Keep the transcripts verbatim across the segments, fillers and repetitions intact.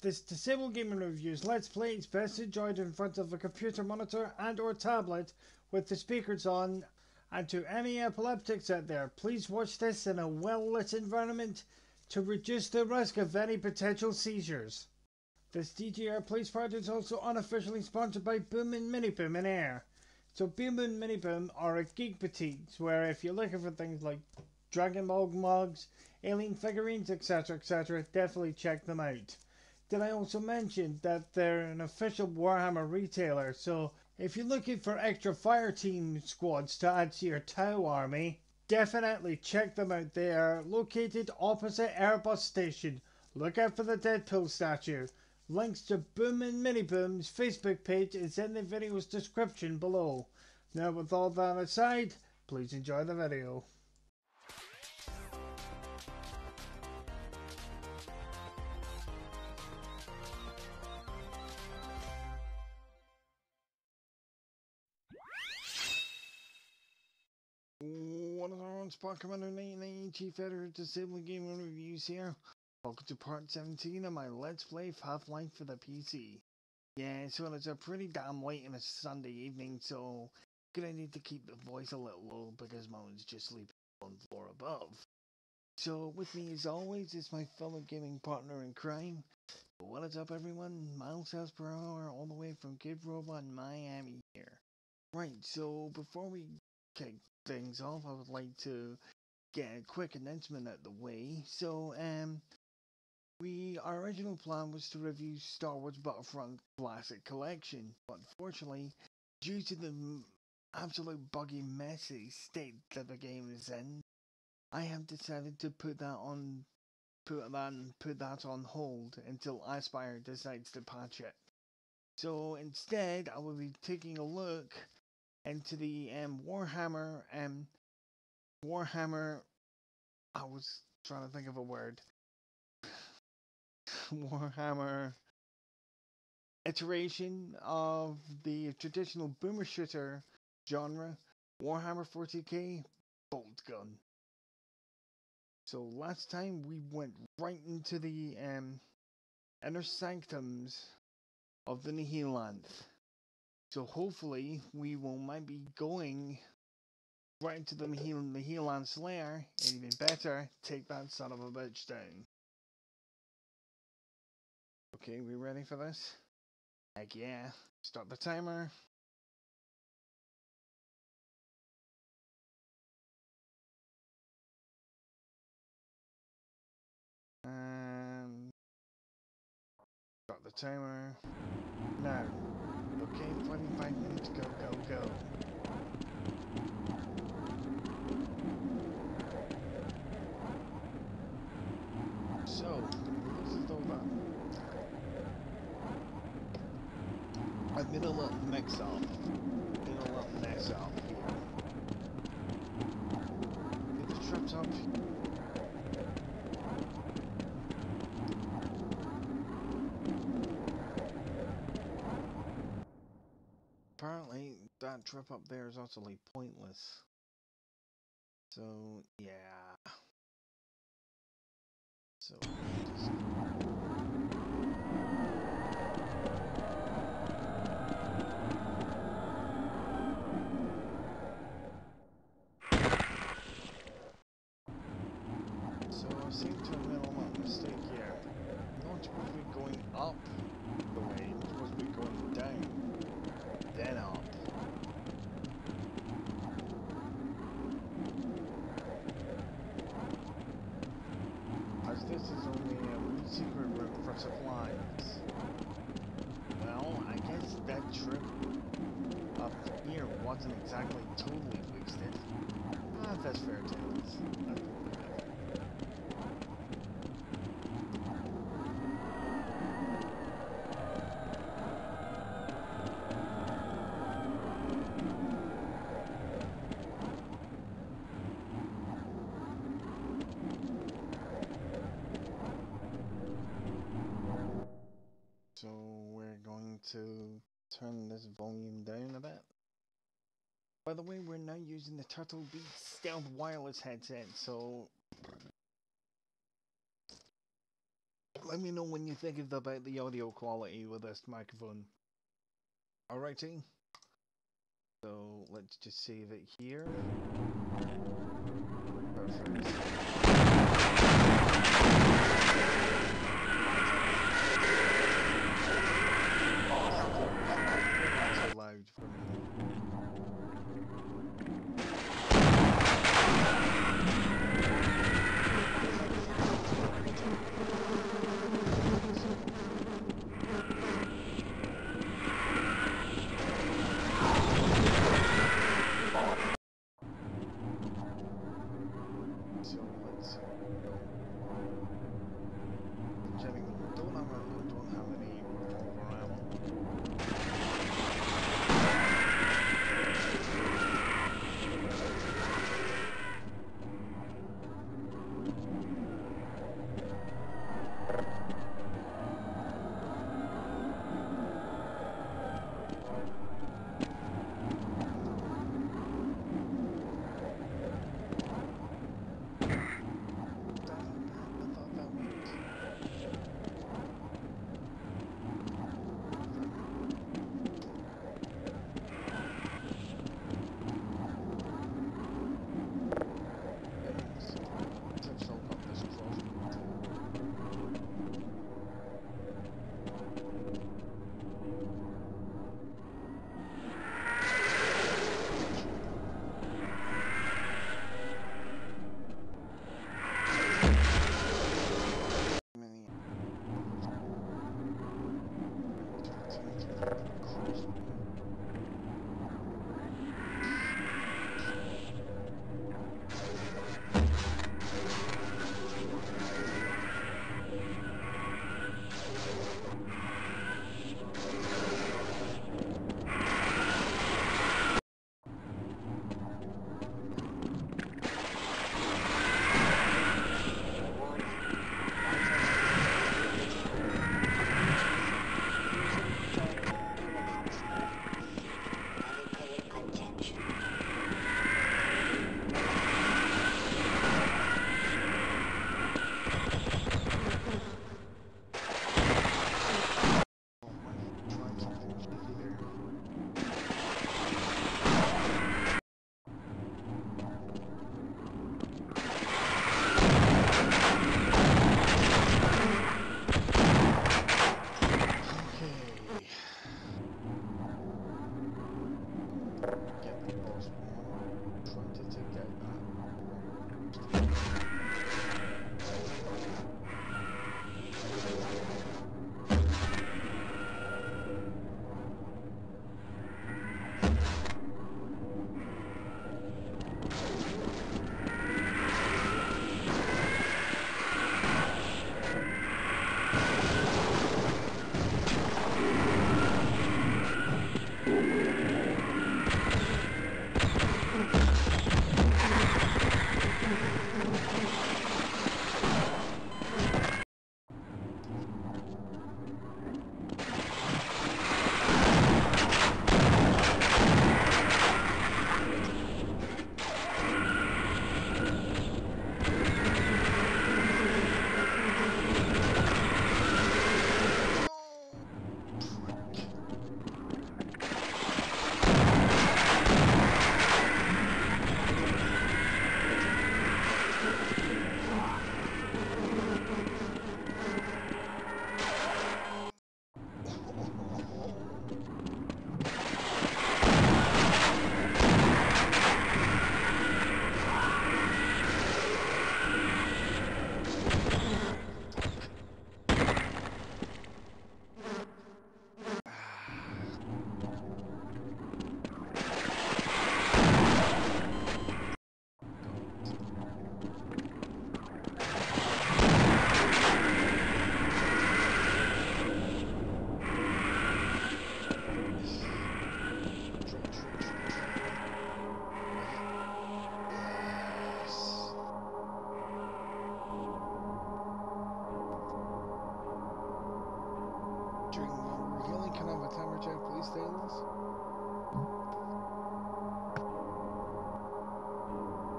This Disabled Gaming Reviews Let's Play is best enjoyed in front of a computer monitor and or tablet with the speakers on, and to any epileptics out there, please watch this in a well-lit environment to reduce the risk of any potential seizures. This D G R Plays part is also unofficially sponsored by Boom and Mini Boom in Air. So Boom and Mini Boom are a geek boutiques where if you're looking for things like Dragon Ball mugs, alien figurines, etc, etc, definitely check them out. Did I also mention that they're an official Warhammer retailer, so if you're looking for extra fire team squads to add to your Tau army, definitely check them out. They are located opposite Airbus Station. Look out for the Deadpool statue. Links to Boom and Mini Boom's Facebook page is in the video's description below. Now with all that aside, please enjoy the video. What is our own Spot Commander nine nine Chief Editor of Disabled Gaming Reviews here. Welcome to part seventeen of my Let's Play Half-Life for the P C. Yeah, so it's a pretty damn late in a Sunday evening, so gonna need to keep the voice a little low because Mo's just sleeping on the floor above. So with me as always is my fellow gaming partner in crime. What is up everyone? Miles House per hour all the way from Kid Robot in Miami here. Right, so before we kick things off, I would like to get a quick announcement out of the way. So, um, we our original plan was to review Star Wars Battlefront Classic Collection, but unfortunately, due to the absolute buggy, messy state that the game is in, I have decided to put that on, put that, put that on hold until Aspire decides to patch it. So instead, I will be taking a look into the um, Warhammer um Warhammer. I was trying to think of a word. Warhammer iteration of the traditional boomer shooter genre, Warhammer forty K Bolt Gun. So last time we went right into the um, inner sanctums of the Nihilanth. So hopefully we will might be going right into the Nihilanth's lair, and even better, take that son of a bitch down. Okay, we ready for this? Heck yeah. Start the timer. And start the timer. Now. Okay, twenty-five minutes, go, go, go. So, this is all done. I've been a little mix up. Been a little mess up here. Get the traps up. Apparently, that trip up there is utterly pointless. So, yeah. So, just... So, I seem to have made a little mistake here. I'm not supposed to be going up the way, I'm supposed to be going down, then up. As this is only a wee secret route for supplies. Well, I guess that trip up here wasn't exactly totally wasted. Ah, that's fair tales. So we're going to turn this volume down a bit. By the way, we're now using the Turtle Beach Stealth Wireless headset, so let me know when you think about the audio quality with this microphone. Alrighty. So let's just save it here. Perfect. That's loud for me. So let's see. Checking. Don't have a, don't have any revolver ammo.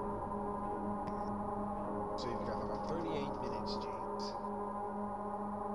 So you've got about thirty-eight minutes, James.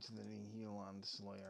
to the heal on the Slayer.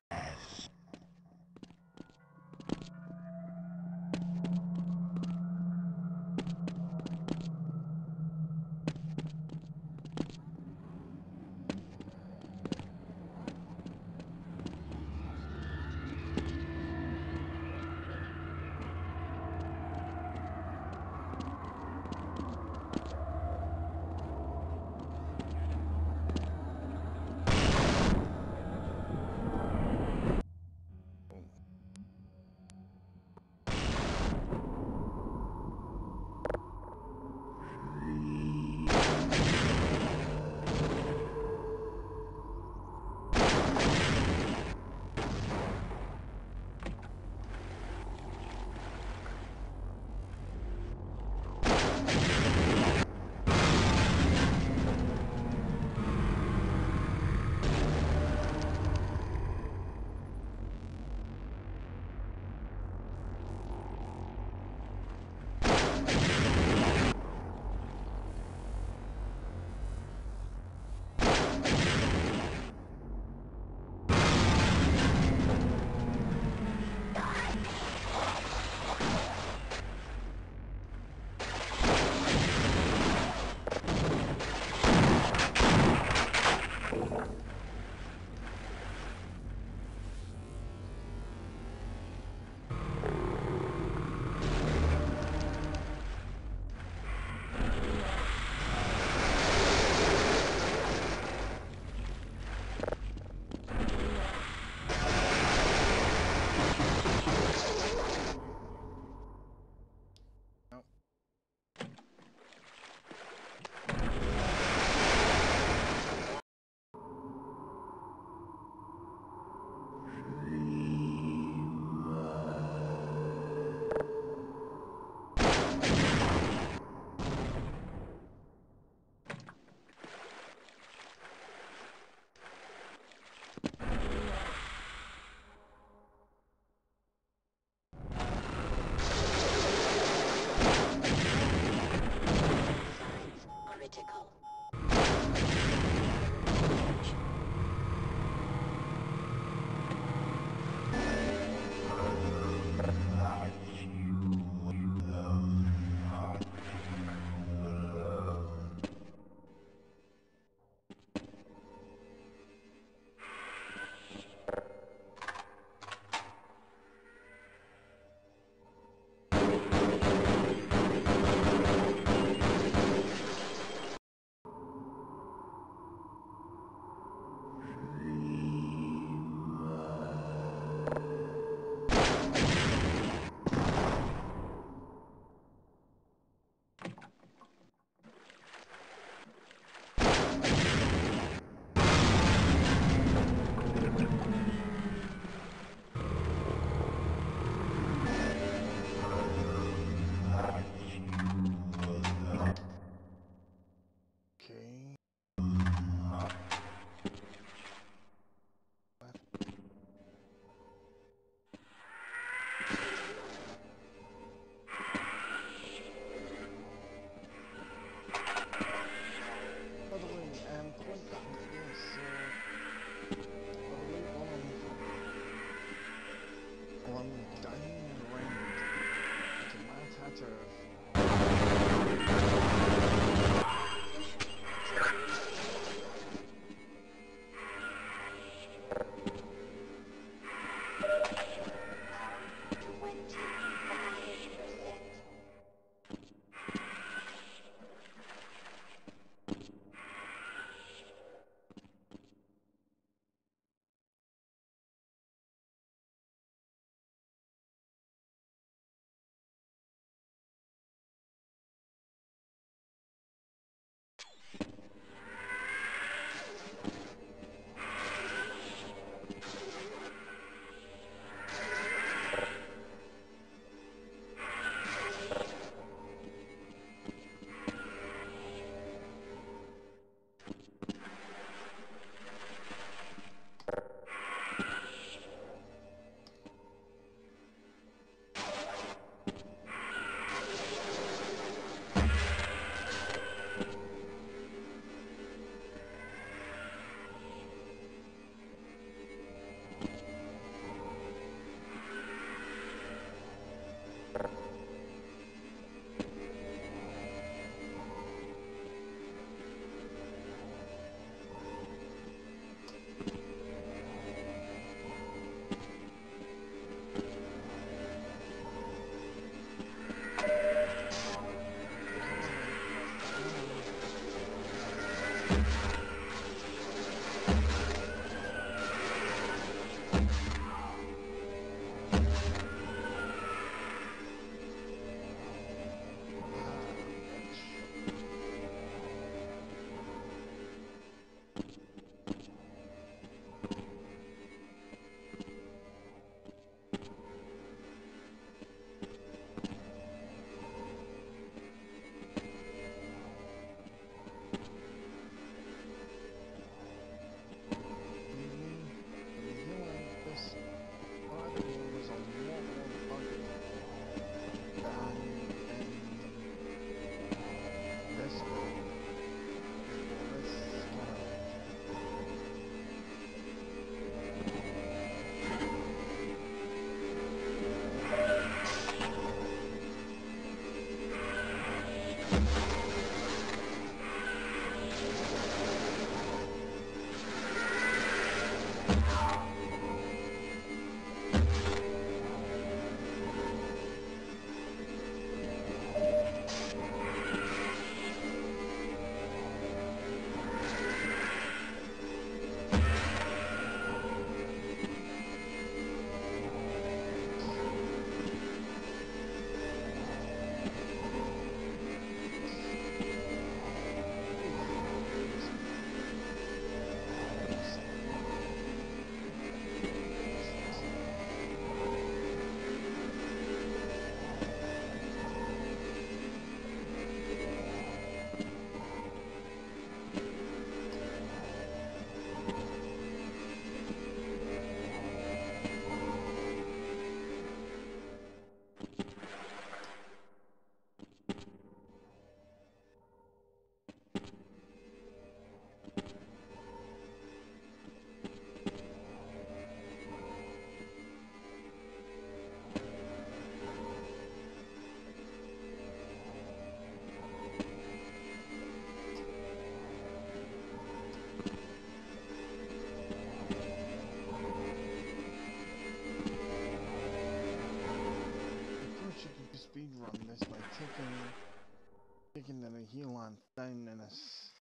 run this by taking taking the Healan down in a s-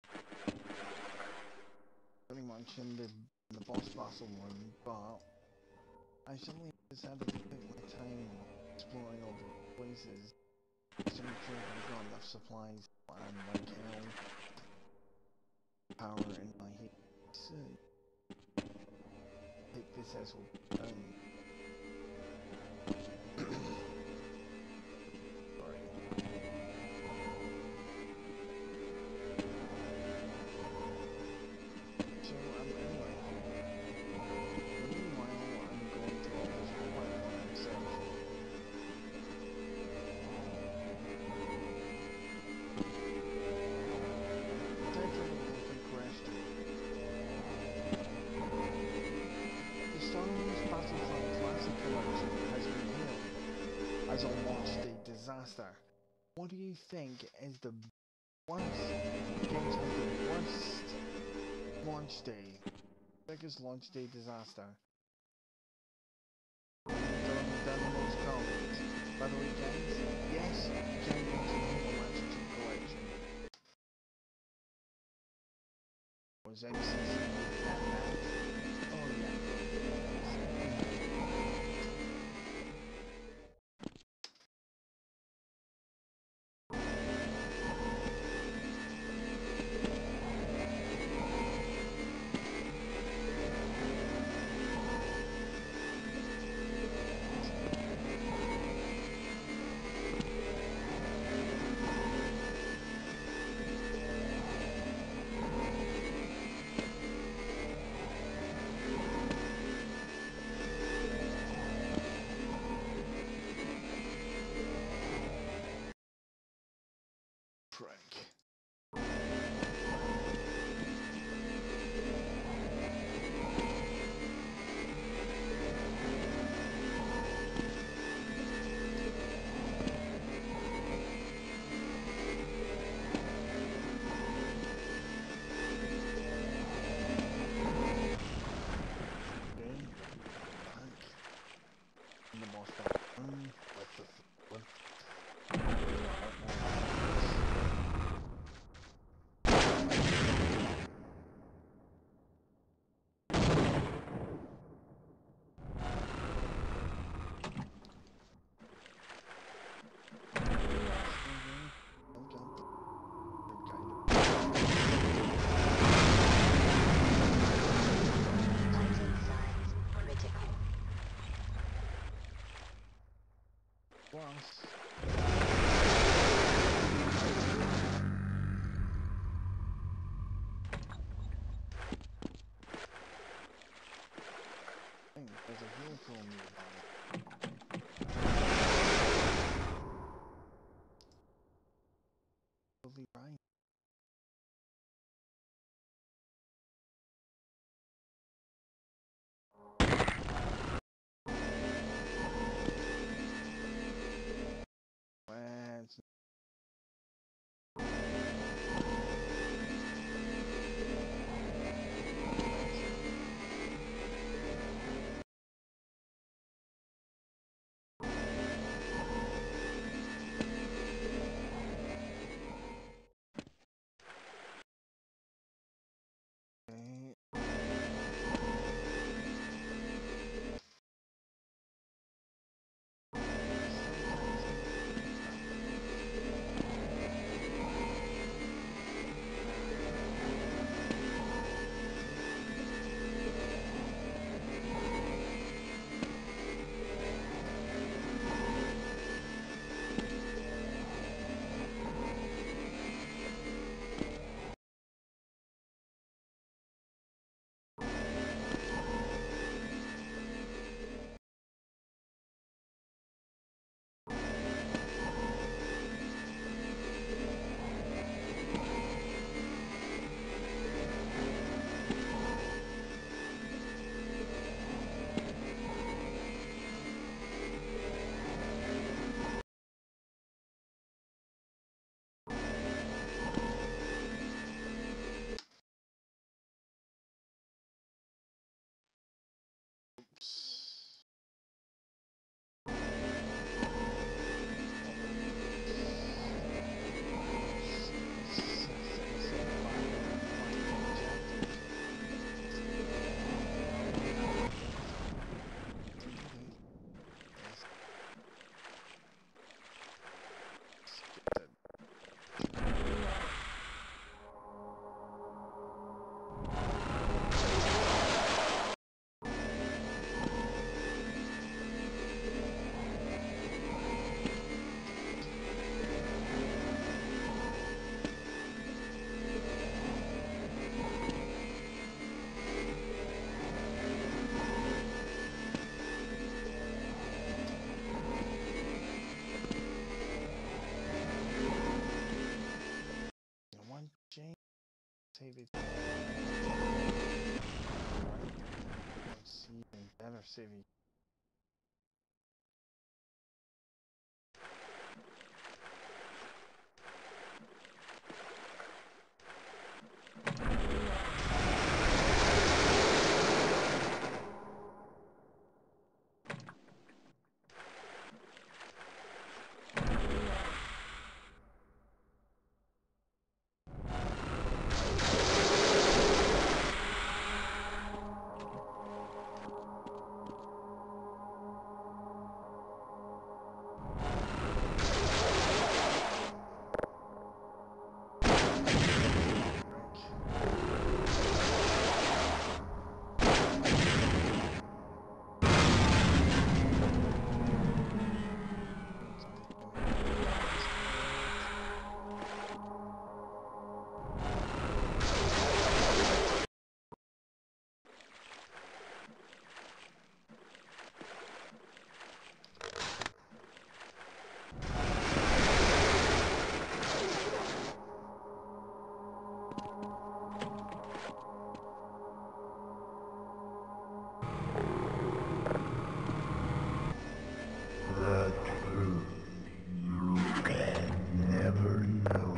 pretty much in the in the boss battle room, but I suddenly decided to take my time exploring all the places to make sure that I've got enough supplies and like hell power in my heat. So take this as well down. So um, anyway, meanwhile I'm going to all this platform stuff. Time for the quick question. The Star Wars Battlefront Classic Collection has been hailed as a launch day disaster. What do you think is the worst games has the worst launch day? Biggest launch day disaster? Done, done the most comments. By the way, guys, yes, you can mention Halo Master Chief Collection. Was M C C really that bad? Oh yeah. Prick. In the boss battle. Um, with the with there's a heal pool nearby. Totally right. Let's they let's see even better city. The truth you can never know.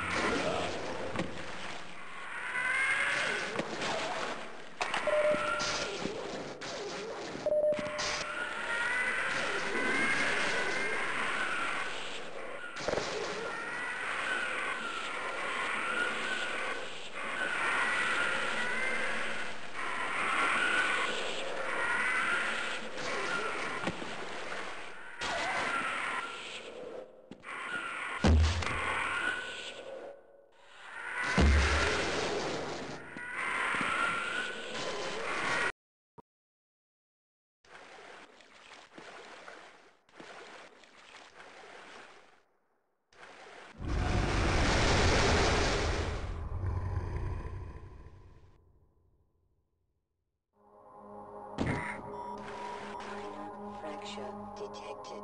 Fracture detected.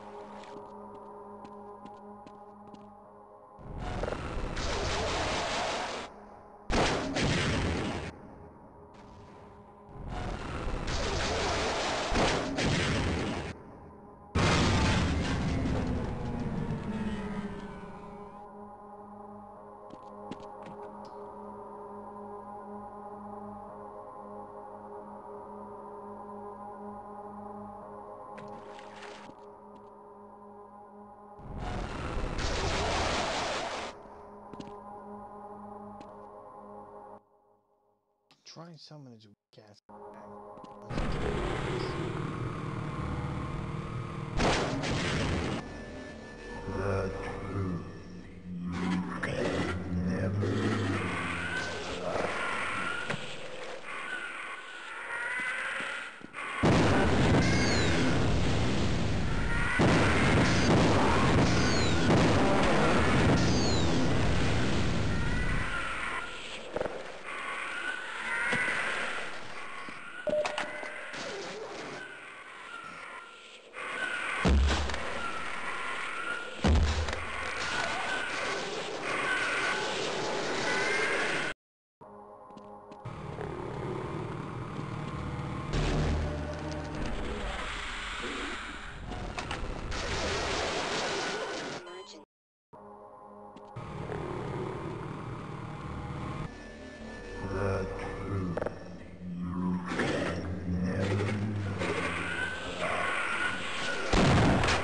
Try summoning to cast. The truth you can never know. Emergent. The truth you can never know.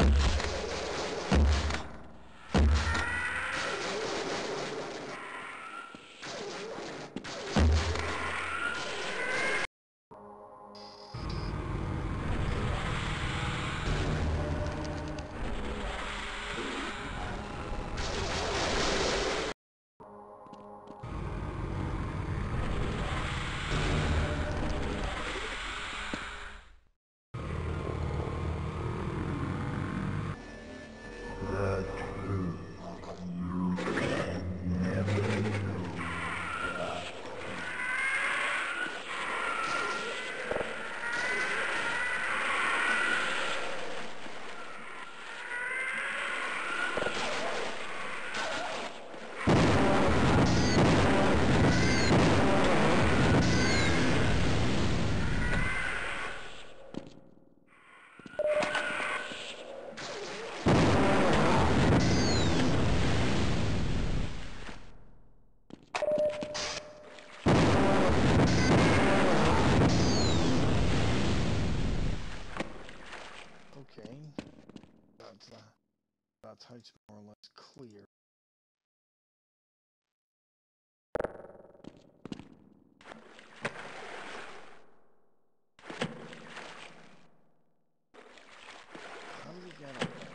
The truth you can never know. Okay, that's uh, that's how it's more or less clear. How do we get up there?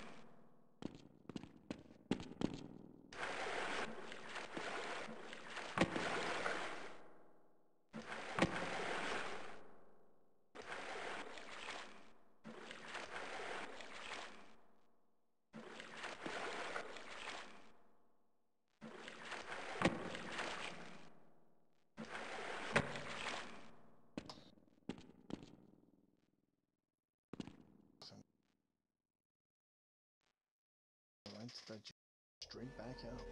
Alright, that just straight back up.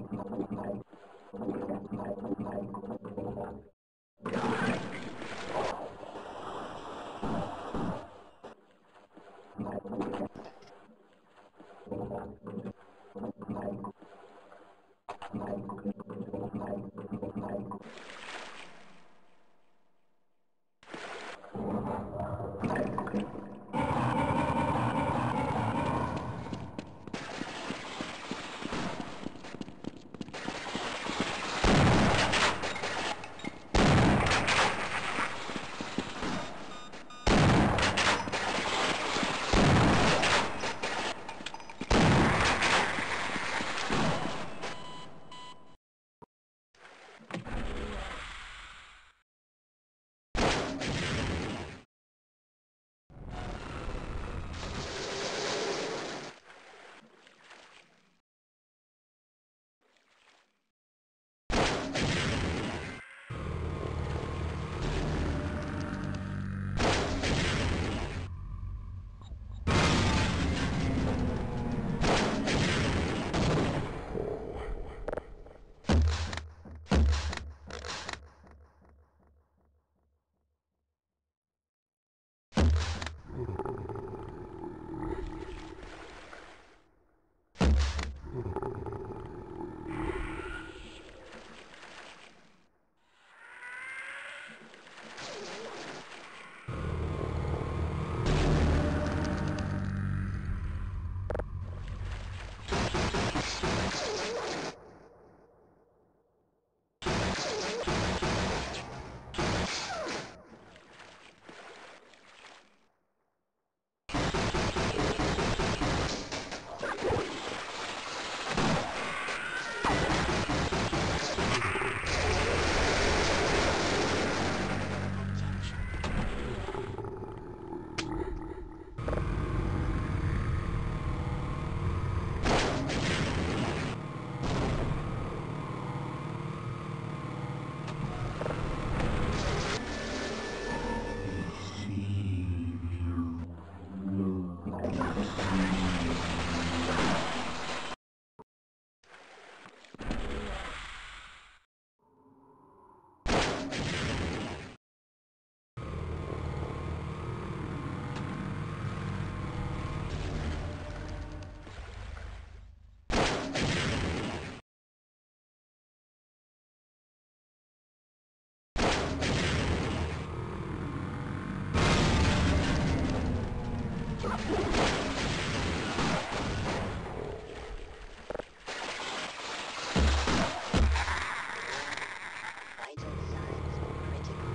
Vital signs critical.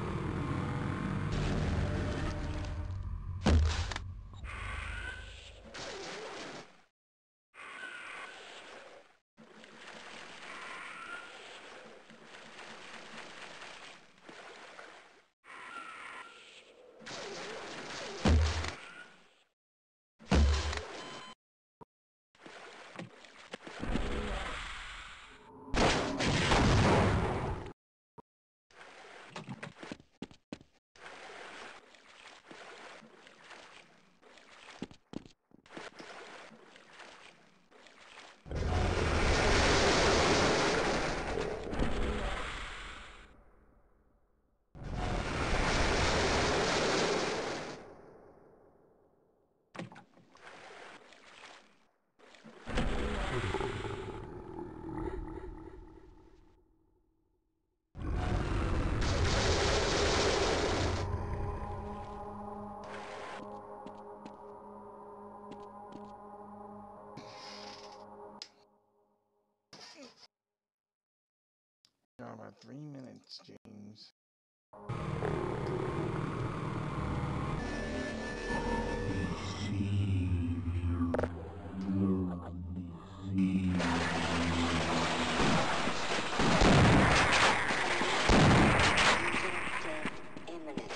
Got about three minutes, James. Death imminent.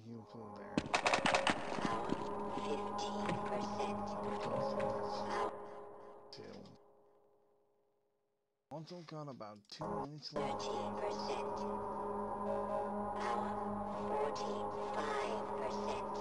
heal pool there. Power fifteen percent. Power Two. Also got about two minutes left. thirteen percent. Power forty-five percent.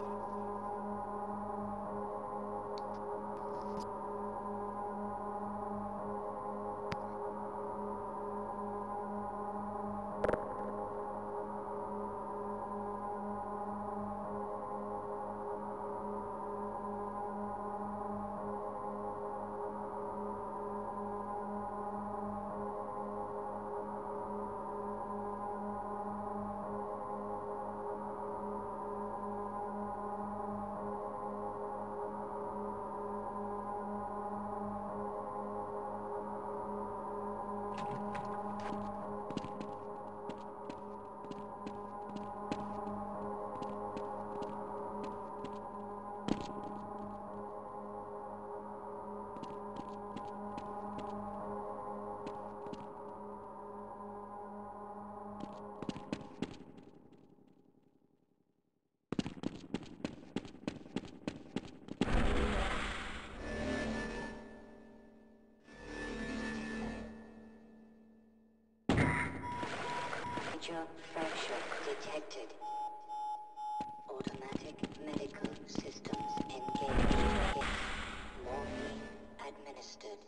Major fracture detected. Automatic medical systems engaged. Morphine administered.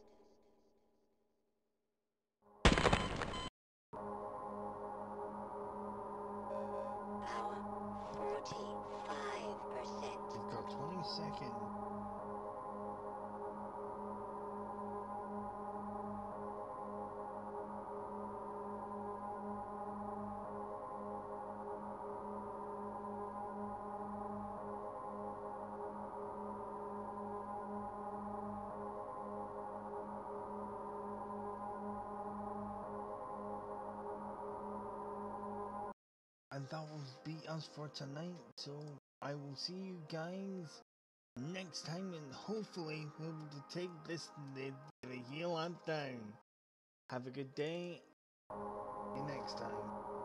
Power forty-five percent. You've got twenty seconds. And that will be us for tonight. So I will see you guys next time, and hopefully we'll be able to take this the, the heal amp down. Have a good day. See you next time.